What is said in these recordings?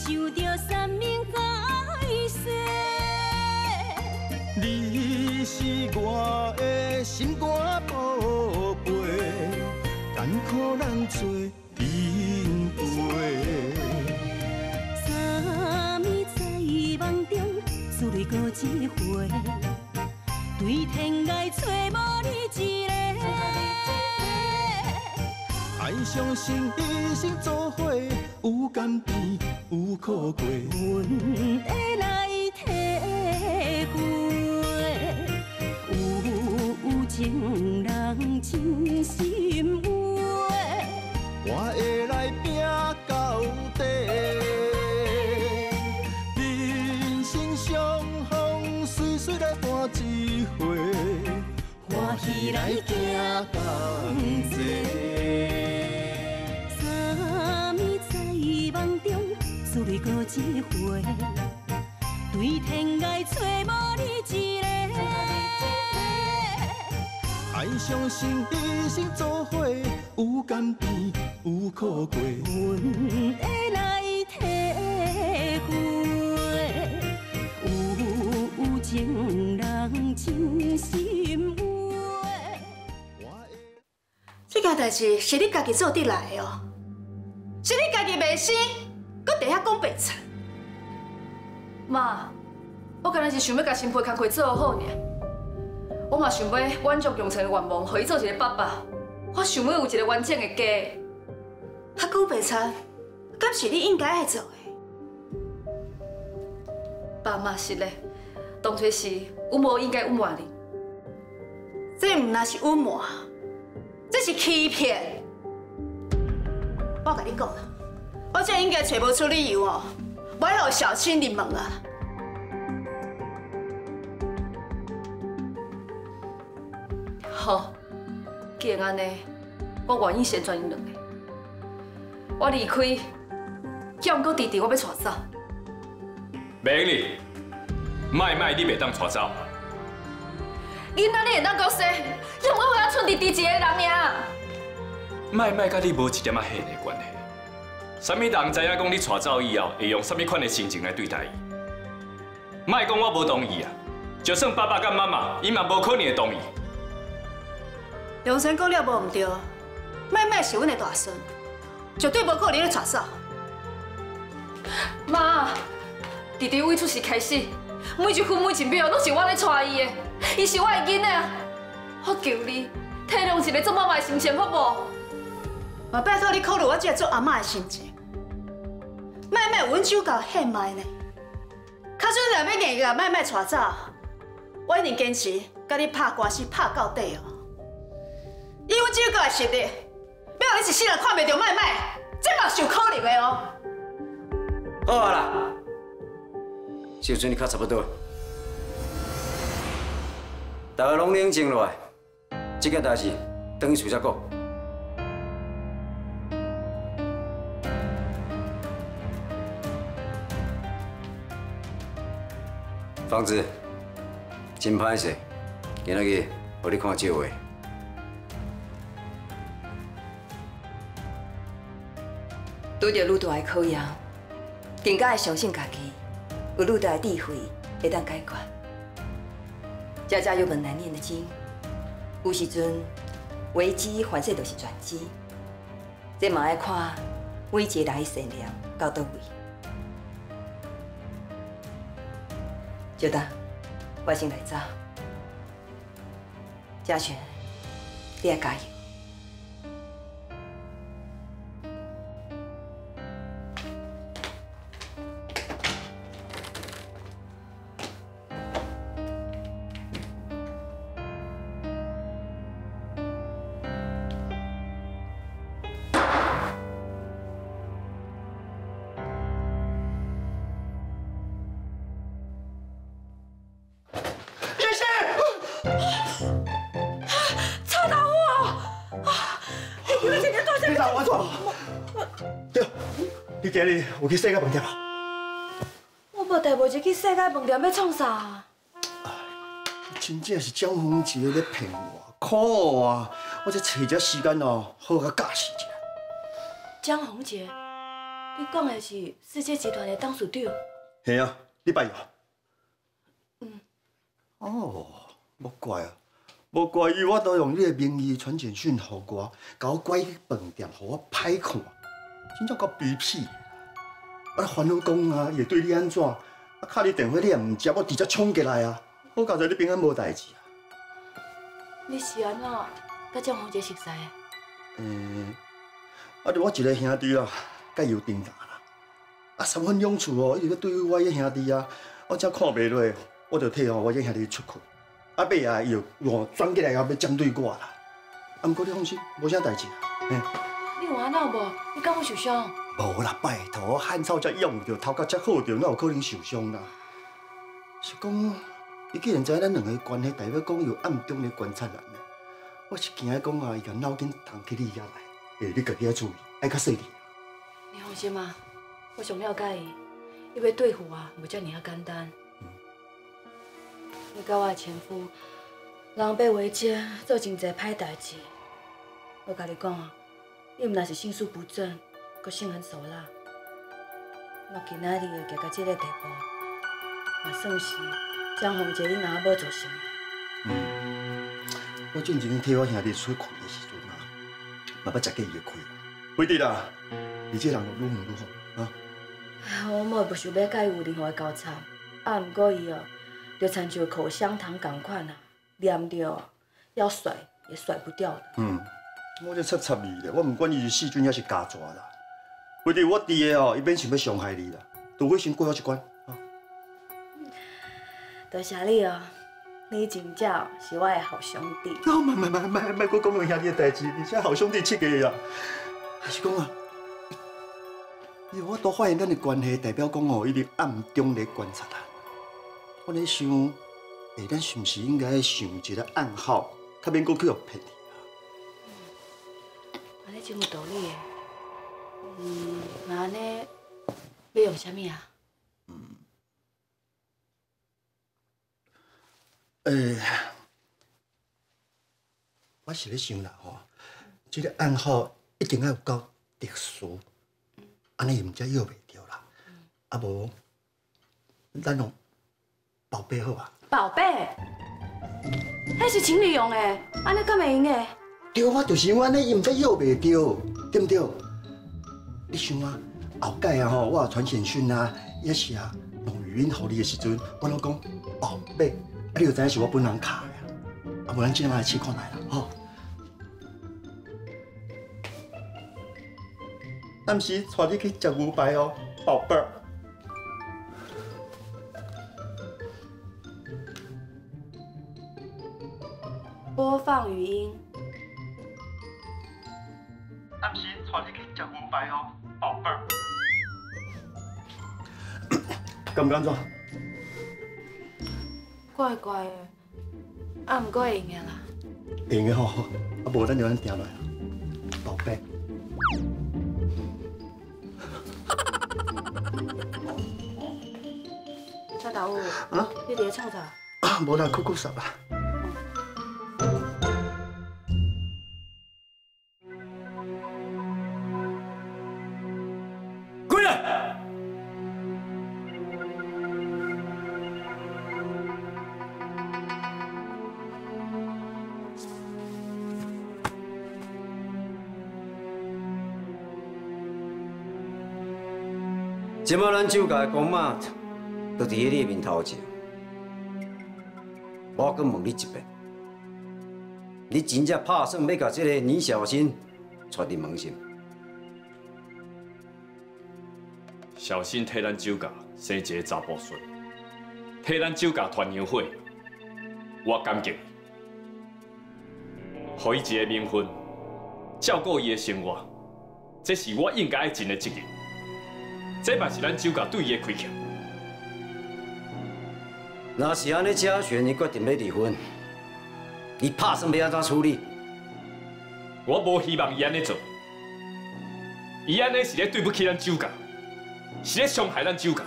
受着三命改世。 你是我的心肝宝贝，艰苦咱做应陪。 三暝在梦中，思念过一回，对天涯找无你一个。 爱相信一生做伙，有甘甜有苦过， 阮会来体会，有情人真心话， 我会来拼到底。人生相逢，随随来伴一回，欢喜来行同齐。 三暝在梦中，思念过一回，对天涯找无你一个。 爱相信一生做伙，有甘甜有苦过， 阮会来体会，有情人真心话。 这件代志是你家己做得来的哦，是你家己袂死，搁伫遐讲白菜。 妈，我干那是想要甲新培工课做好尔。我嘛想要满足永成的愿望，互伊做一个爸爸。我想要有一个完整的家。 遐久白菜，敢是你应该爱做的？ 爸妈是咧，当初是阮无应该隐瞒你。 这毋那是隐瞒，这是欺骗。我甲你讲啦，我真应该找无出理由哦，不要让小青入门啊。 好，既然安尼，我愿意先转因两个。我离开，叫毋过弟弟我要带走。 袂用哩，卖你袂当带走。 囡仔你会当讲说，让我互剩弟弟一个人尔。 卖甲你无一点仔血的关系。啥物人知影讲你带走以后，会用啥物款的心情来对待伊？卖讲我无同意啊，就算爸爸甲妈妈，伊嘛无可能会同意。 梁生讲了无毋对，麦是阮的大孙，绝对无可能咧带走。 妈，弟弟为出世开始，每一分每一秒拢是我咧带伊的，伊是我的囡仔，我求你体谅一个做妈妈的心情，好无？ 嘛拜托你考虑我这个做阿嬷的心情。麦有阮手教献卖呢，较准若要硬甲麦带走，我一定坚持甲你拍官司拍到底哦。以阮手教的实力，要让你一世人看袂到麦，这嘛是有可能的哦。 好啊啦，时阵较差不多，大家拢冷静落来，这件代志等伊厝才讲。房子真歹势，今仔日互你看借话。 拄着愈大的考验，更加会相信家己，有愈大的智慧会当解决。家家有本难念的经，有时阵危机反正就是转机，这嘛要看每一个人的善良到倒位。就当我先来走，嘉全，你要加油。 你今日有去世界饭店无？ 我无带无就去世界饭店，要创啥？ 真正是江宏杰咧骗我，可啊！我才找只时间哦，好甲教死一下。 江宏杰， 你讲的是世界集团的董事长？ 嘿啊，礼拜二。哦，无怪啊，无怪伊，我都用你的名义传简讯给我，甲我拐去饭店，互我歹看，真正够卑鄙。我烦恼讲啊，伊会对你安怎？啊，敲你电话你也唔接，我直接冲过来啊！好佳在你平安无代志啊。 你是安怎甲蒋红杰熟识的？ 啊，就我一个兄弟啦，甲伊有订单啦。啊，三分两处哦，伊就对我迄兄弟啊，我才看袂落，我就替我迄兄弟出去。啊，尾啊，伊就换转过来后要针对我啦。啊，毋过你放心，无啥代志啦。 你有安那无？你敢有受伤？ 无啦，拜托，汉草才用着，头壳才好着，哪有可能受伤啦？是讲，伊既然知影咱两个关系，代表讲有暗中的观察人呢。我是惊讲啊，伊甲脑筋动起你遐来，你家己要注意，爱较细腻。 你放心啊，我上了解伊，伊要对付我，无遮尔啊简单。你甲我的前夫，人被围歼，做真侪歹代志。我甲你讲啊，伊毋但是心术不正，阁心狠手辣。我今仔日会行到这个地步，也算是蒋红杰你若无做成。 我进前替我兄弟出困的时阵啊，嘛要食过伊的亏啦。不一定啦，你这人愈远愈好啊。 我嘛不想要甲伊有任何的交叉，啊，毋过伊哦，就亲像口香糖共款啊，黏着要甩也甩不掉的。 我这插你咧，我唔管伊是细菌还是家蛇啦。为着我弟的哦，伊免想要伤害你啦，除非先过我一关啊。 多谢你哦，你真正是我的好兄弟。 哦，莫搁讲我兄弟的代志，而且好兄弟七个啊。还是讲啊，因为我都发现咱的关系，代表讲哦，伊伫暗中咧观察咱。我咧想，咱是毋是应该想一个暗号，较免搁去互骗你啊？ 安尼真有道理诶。那安尼要用啥物啊？ 我是咧想啦吼，这个暗号一定要有够特殊，安尼伊毋才摇袂着啦。啊无，咱用宝贝好啊？ 宝贝，迄是情侣用诶，安尼敢会用诶？ 对啊，就是安尼，伊毋才摇袂着，对毋对？你想啊，后摆啊吼，我传简讯啊，也是啊，用语音互你的时阵，我拢讲宝贝，啊，你就知影是我本人卡的啊，无咱即摆来试看来啦，吼。暗时带你去食牛排哦，宝贝儿。 播放语音。 暗时带你去食牛排哦，宝贝儿。敢唔敢做？ 怪怪的，啊，毋过会用诶啦。 会用的吼，啊无咱就安定落来，宝贝。 蔡大武， 啊？ 你伫咧创啥？ 啊，无啦，酷啥啦。 滚来！ 即摆咱酒家的公妈都伫喺你面头前，我阁问你一遍，你真正打算要甲这个倪小新带入门心？ 小新替咱酒家生一个查甫孙，替咱酒家团娘会，我感激伊，予伊一个名分，照顾伊的生活，这是我应该爱尽的责任。这嘛是咱酒家对伊的亏欠。 若是安尼，嘉璇伊决定要离婚，你打算要安怎处理？ 我无希望伊安尼做，伊安尼是咧对不起咱酒家，是咧伤害咱酒家。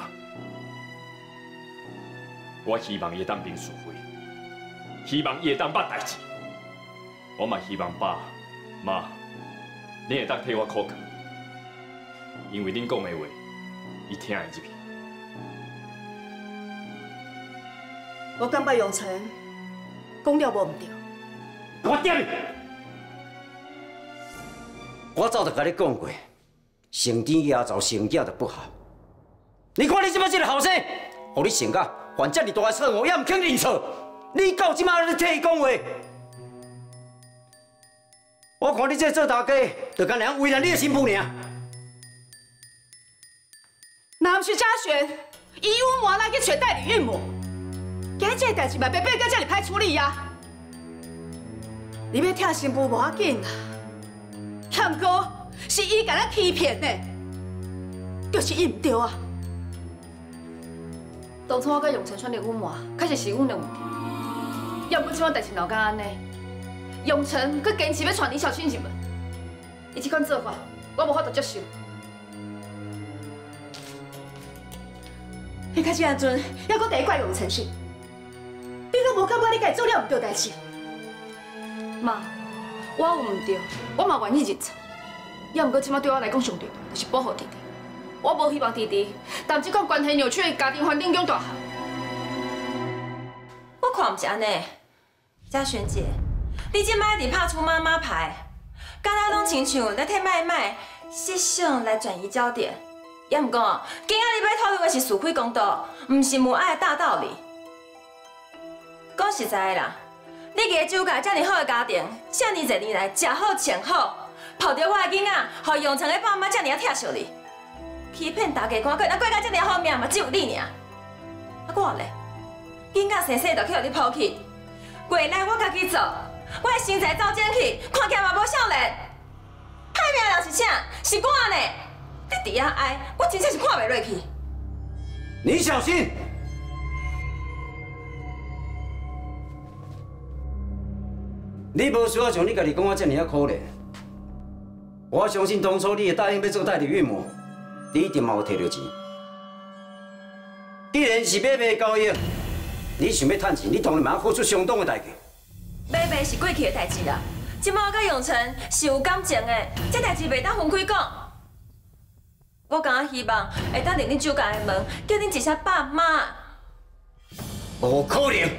我希望伊会当平是非，希望伊会当捌代志。我嘛希望爸妈，你会当替我考虑。 因为恁讲的话，伊听会入去。 我感觉永成讲了无唔对。 我点你！我早就甲你讲过，成天压造成囝就不好。你看你即摆这个后生，互你性格犯这么大的错误，也唔肯认错，你到即摆咧替伊讲话。我看你这做大家，就干能为难你的新妇尔。 若毋是嘉璇，伊阮妈来去找代理孕母，今日这个代志嘛，被变到这么歹处理呀。你要疼新妇无要紧啦，欠过是伊甲咱欺骗的，就是伊唔对啊。 当初我甲永成选择阮妈，确实是阮的问题。要不即摆代志闹到安尼，永成佮坚持要传李小青入门，伊这款做法，我无法度接受。 你开始安阵，还阁第一怪永成是？你都无感觉你家做了唔对代志？ 妈，我有唔对，我嘛愿意认错。也毋过即摆对我来讲上重要就是保护弟弟。我无希望弟弟当这款关系扭曲的家庭环境中大汉。 我看毋是安尼，嘉璇姐，你即摆伫拍出妈妈牌，敢若拢亲像咧替麦麦设想来转移焦点。也毋过，今仔日要讨论的是是非公道，毋是母爱的大道理。讲实在的啦，你家酒家遮尔好的家庭，遮尔侪年来食好穿好，抱着我的囡仔，互永成的爸妈遮尔疼惜你，欺骗大家看过，那过到遮尔好命嘛，只有你尔。啊我咧，囡仔生生就去互你抛弃，过来我家己做，我的身材走剪去，看起来嘛无少年。歹命人是啥？是我呢。你伫遐爱，我真正是看袂落去。 你小心！你无需要像你家己讲啊遮尔可怜。我相信当初你会答应要做代理孕母，你一定嘛有摕到钱。既然是买卖交易，你想要趁钱，你当然嘛要付出相当的代价。 买卖是过去的代志啦，即摆我甲永成是有感情的，这代志袂当分开讲。我敢希望会当令恁酒家的门，叫恁一声爸妈。 无可能。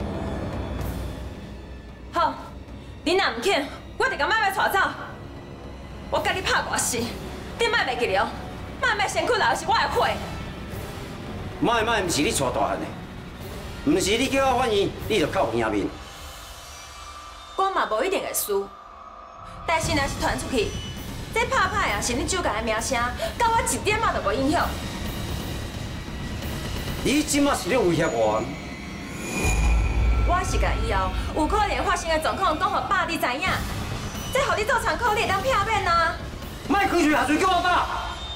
好，恁若唔肯，我就甲麦麦带走。我甲你拍偌死，你莫袂记了，麦麦身躯流的是我的血。 卖卖，唔是你带大汉的，唔是你叫我反应，你就靠赢面。 我嘛无一定会输，但是若是传出去。这拍歹啊，是恁酒家的名声，甲我一点仔都无影响。 你即马是咧威胁我？ 我是甲以后有可能发生的状况讲互爸你知影，这互你做参考，你会当避免啊。 莫开嘴下嘴叫我爸！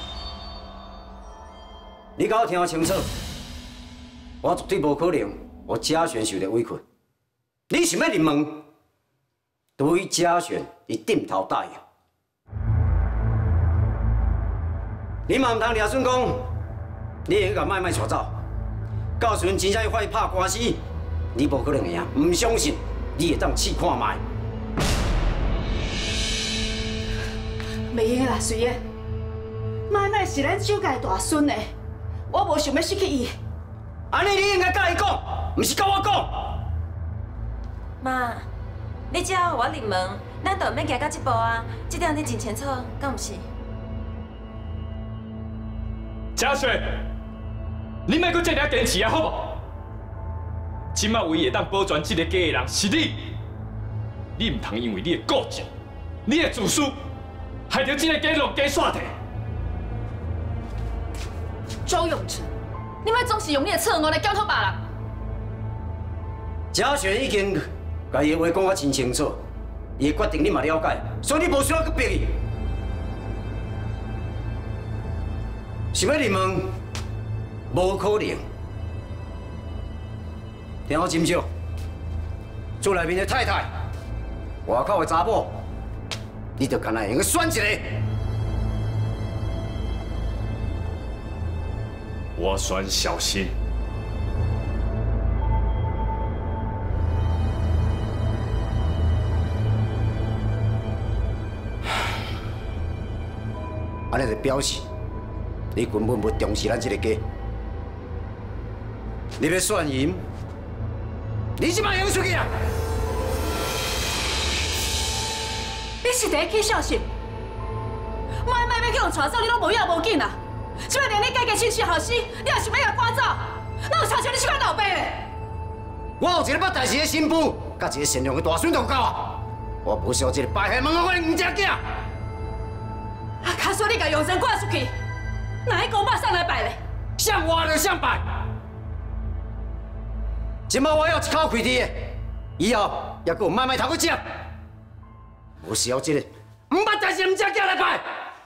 你甲我听清楚，我绝对无可能我嘉璇受到委屈。你想要入门，对于嘉璇，伊点头答应。你嘛唔通抓准讲，你会去甲麦麦带走，到时阵真正要发去拍官司，你无可能会赢。唔相信，你会当试看卖。 袂用啦，水燕。麦麦是咱酒家的大孙呢，我无想要失去伊。 安尼你应该甲伊讲，唔是甲我讲。 妈，你只要我入门，咱就免行到这步啊。这点你真清楚，敢唔是？ 嘉璇，你莫阁这样坚持啊，好无？即摆唯一会当保全这个家的人是你，你唔通因为你的固执、你的自私，害到这个家落家煞地。 周永成，你莫总是用你的错误来检讨别人。 嘉璇已经甲伊的话讲啊真清楚，伊的决定你嘛了解，所以你无需要去逼伊。想要入门，无可能。听我真少，厝内面的太太，外口的查某，你着干那用去选一个。 我选小新。 安尼就表示你根本不重视咱这个家。你要选赢，你即马扬出去啊！ 你是第一起小心，卖要去互带走，你拢无要无紧啊！即摆连你家己亲戚后生，你也想要甲赶走，哪有差像你这款老爸嘞？ 我有一个捌代志的新妇，甲一个善良的大孙就够啊！我不需要一个败害门外的唔正囝。 啊，卡说你甲永生赶出去，哪一公马上来拜嘞？ 想活就想败。今麦我要一口开滴的，以后也搁有卖头去接。我需要一个唔捌代志唔正囝来拜。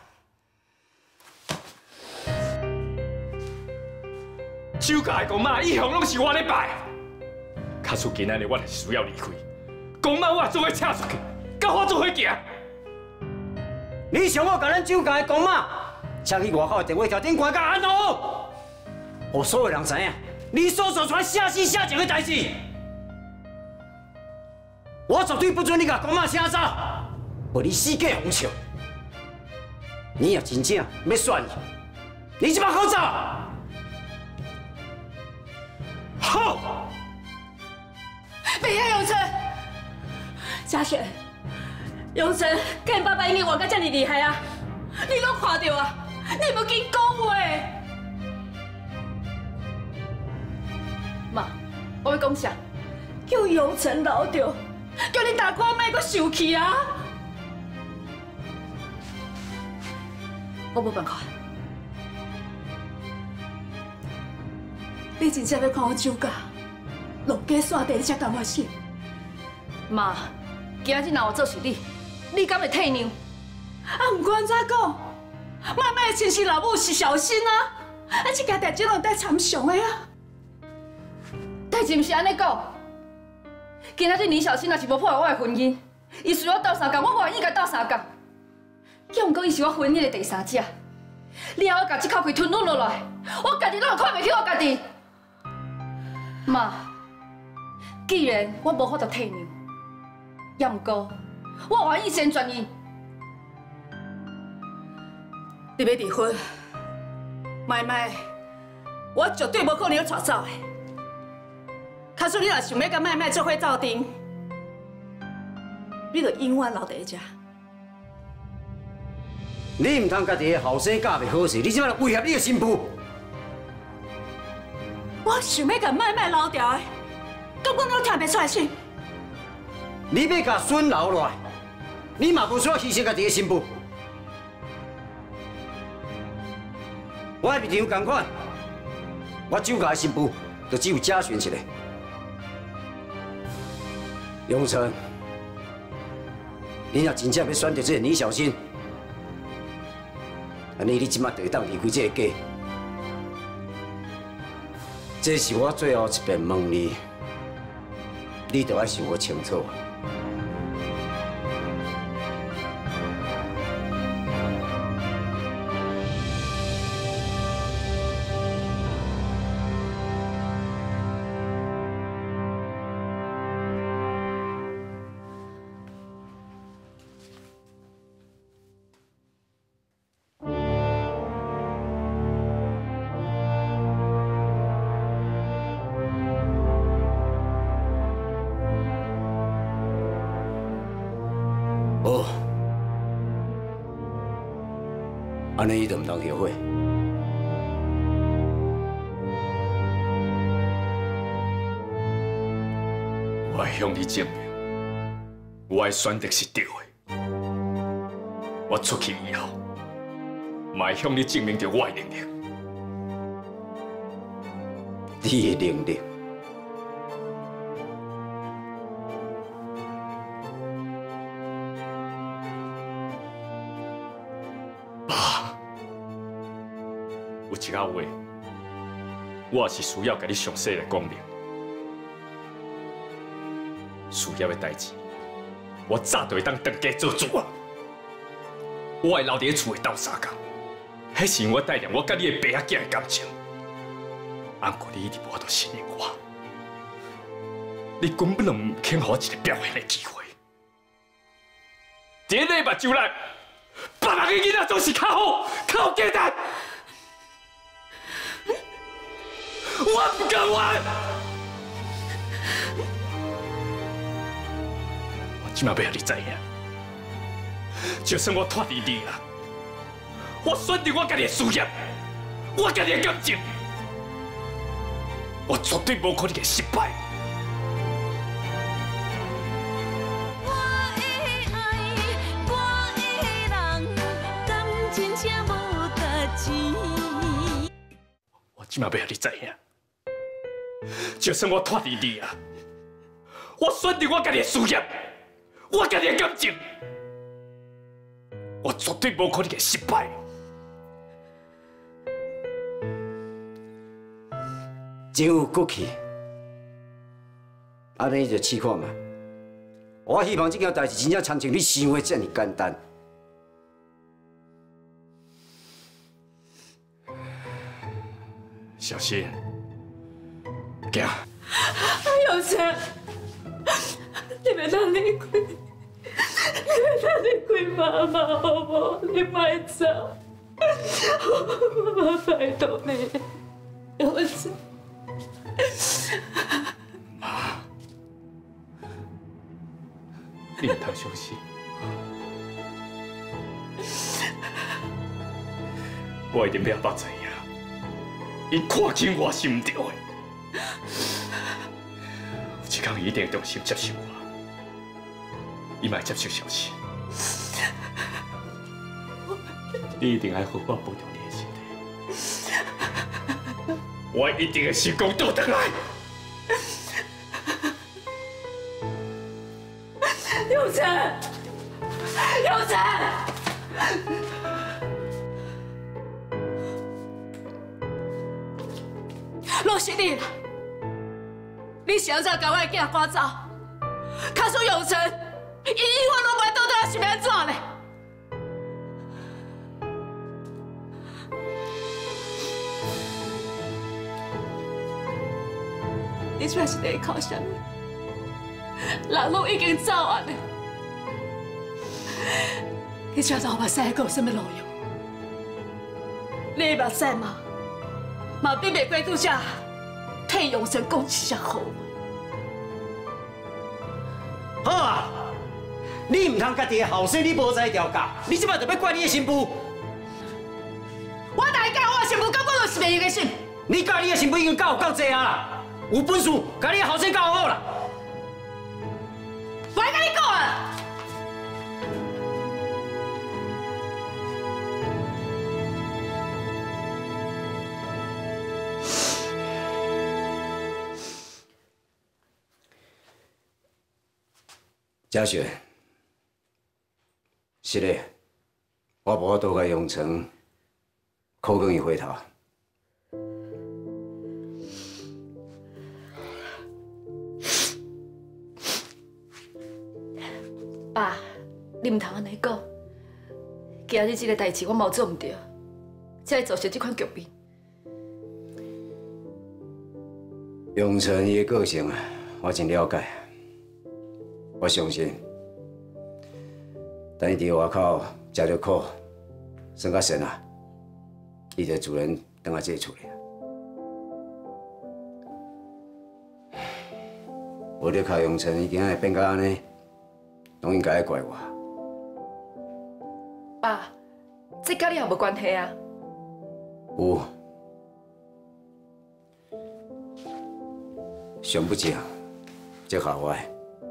酒家的公妈一向拢是我咧拜。卡出今仔日我也是需要离开，公妈我也总会请出去，甲我做伙行。 你想我甲咱酒家的公妈，请去外口的电话条顶关甲安好，让所有人知影你所做出来写死写情的代志。我绝对不准你甲公妈请走，不你死过红笑。你若真正要选你即马好走。好。 别呀，永成，嘉璇，永成，跟爸爸因为活到这么厉害啊，你拢看到啊，你要紧讲话。妈，我要讲啥？叫永成留着，叫你大哥莫阁受气啊！我无办法，你真正要看我酒驾？落街耍地，你才甘愿死？ 妈，今日若有做是你敢会退让？ 啊，唔管怎讲，妈妈的亲生老母是小心啊！啊，这件代志拢带参详的啊。 代志唔是安尼讲，今仔日李小新若是无破坏我的婚姻，伊随我斗相共，我无愿意甲斗相共。叫毋过伊是我婚姻的第三者，你还要甲这口气吞吞落来，我家己拢看袂起我家己。妈。既然我无法度退让，也毋过我愿意先转伊。 你要离婚，妹妹，我绝对无可能要带走的。假使你若想要甲妹妹做伙斗阵，你就永远留在遮。 你唔通家己的后生嫁袂好势，你即摆来威胁你的新妇。 我想要甲妹妹留住的。根本都听袂出来是。 你要甲孙留落来，你嘛无需要牺牲家己的新妇。我的立场同款，我酒家的新妇就只有嘉璇一个。永成，你若真正要选择这个李小新，安尼你即马就会当离开这个家。这是我最后一遍问你。你都要想我清楚。哦，安尼伊就唔当后悔。 我会向你证明，我的选择是对的。我出去以后，嘛会向你证明着我的能力。 你的能力？ 爸，有一个话，我也是需要甲你详细来讲明。需要的代志，我早就会当当家做主啊！我会留伫厝的斗相共，迄是我带领我甲你的爸仔囝的感情。不过你一直无法度信任我，你根本就唔肯给我一个表现的机会。在你目睭内，别人的囡仔总是较好、较有价值。 我唔甘愿。我即马要让你知影，就算我脱离你啊，我选择我家己的事业，我家己的感情，我绝对无可能会失败。 我即马要让你知影，就算我脱离你啊，我选择我家己的事业，我家己的感情，我绝对无可能会失败。 真有骨气，安尼就试看嘛。我希望这件代志真正参像你想的这么简单。 小心，行。 永成，你别当离开，你别当离开妈妈好不好？你别走，妈妈拜托你，永成。 妈，你唔通相信，我一定要把知影。 伊看清我是唔对的，有一天伊一定会重新接受我，伊嘛接受小新。你一定要好好保重你的身体，我一定会成功倒转来。 永成，永成。 拢是你啦！你想怎把我的囝赶走？卡出永成，伊永远拢袂倒转来是要安怎呢？你出来是在靠啥物？人拢已经走啊了，你知道目屎还有什么路用？你目屎吗？ 嘛比袂过拄只替永成讲一声好。 好啊，你唔通家己的后生你无知调教，你即摆就要怪你的新妇。 我大教我的新妇，根本就是袂用的心。 你教你的新妇已经教有够济啊啦，有本事家你的后生教好啦。 我跟你讲啊！ 嘉雪，是的，我无法度甲永成口讲伊回头。 爸，你唔通安尼讲。今日这个代志我冇做唔对，才会造成这款局面。 永成伊的个性啊，我真了解。 我相信，等伊伫外口食着苦，算较神啊，伊就自然等下这厝里。无你靠永成，伊今仔会变到安尼，拢应该怪我。 爸，这甲你也无关系啊。 有，上不正，这下我的。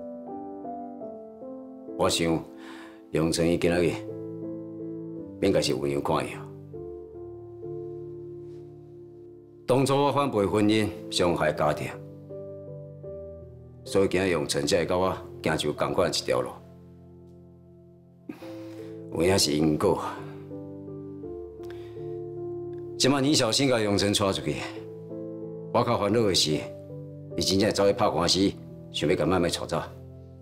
我想，永成伊今仔日应该是有样看伊哦。当初我反背婚姻，伤害家庭，所以今仔永成才会甲我行就同款一条路。有影是因果。即摆倪小新甲永成带出去，我较烦恼的是，伊真正走去拍官司，想要甲妹妹带走。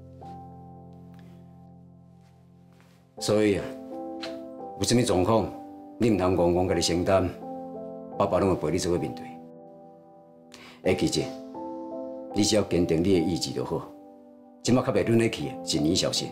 所以，有啥物状况，你唔通戆戆家己承担，爸爸拢会陪你做伙面对。会记者，你只要坚定你的意志就好。即马较袂忍得去的是倪小新。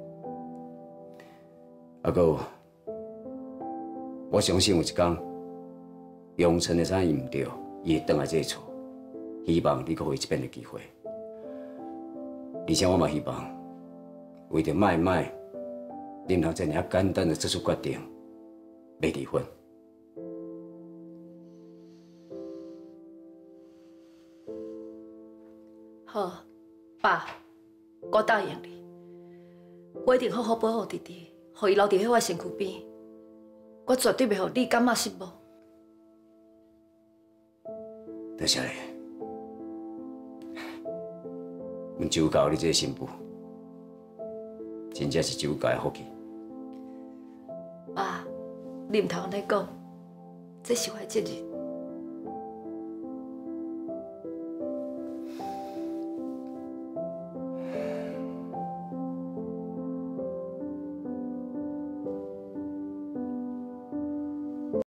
啊，搁有，我相信有一天，永成会知影伊唔对， 伊会倒来这个厝，希望你阁予伊一遍的机会。而且我嘛希望，为着麦麦，恁能这尔简单的做出决定，要离婚。 好，爸，我答应你，我一定好好保护弟弟，让伊留伫我身躯边。我绝对袂让你感觉失望。 多谢你，阮周家有你这个媳妇，真正是周家的福气。 爸，你唔通安尼讲，这是我的责任。